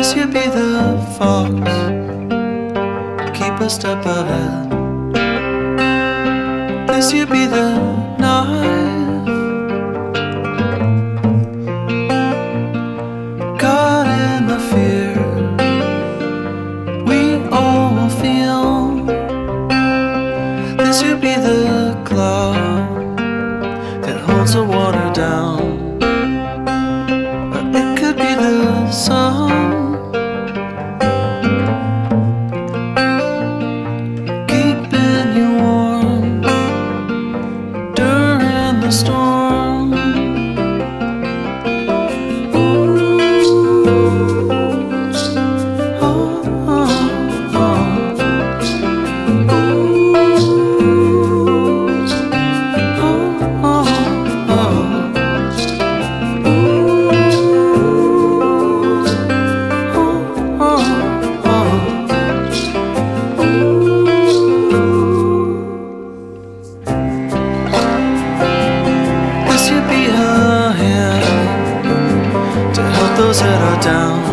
This you'd be the fox, keep a step ahead. This you'd be the knife, caught in the fear we all feel. This you'd be the cloud that holds the water down, or it could be the sun, keeping you warm during the storm. Those that are down,